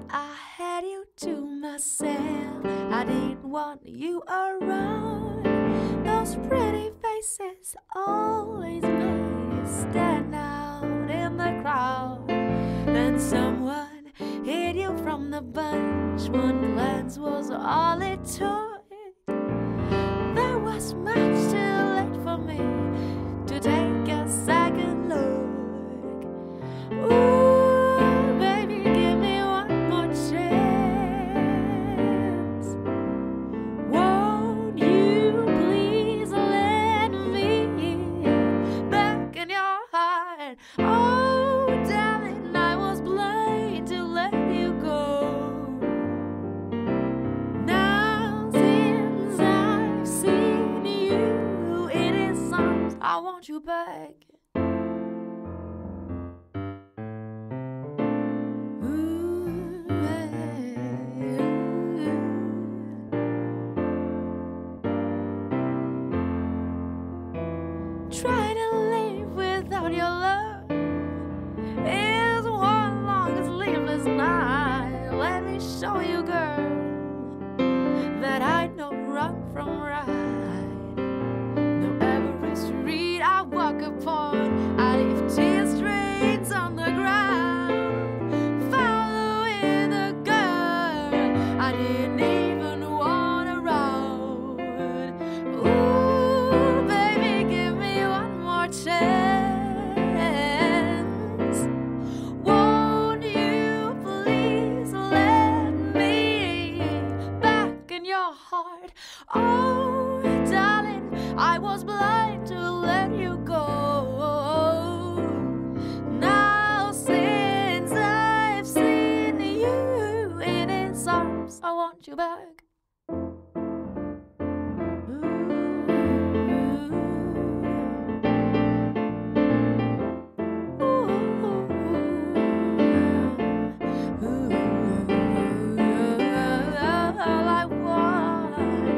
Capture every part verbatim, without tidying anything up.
I had you to myself. I didn't want you around. Those pretty faces always made you stand out in the crowd. Then someone hid you from the bunch. One glance was all it took. There was much too late for me to take a second look. Ooh, baby, give me one more chance. Won't you please let me back in your heart? Oh, darling, I was blind to let you go. Now since I've seen you in his arms, I want you back. Ooh, yeah. Try to live without your love is one long sleepless night. Let me show you, girl, that I know wrong from right. Though every street I walk upon, I leave tear stains on the ground, following the girl I didn't even want around. Ooh, baby, give me one more chance. Won't you please let me back in your heart? Oh, darling, I was blind to let you go. Now since I've seen you in his arms, I want you back. All I want,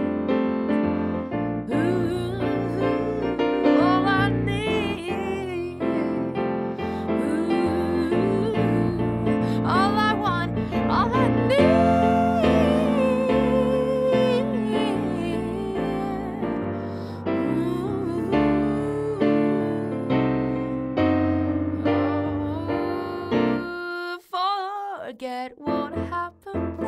all I need, all I want, all I need. Oh, forget what happened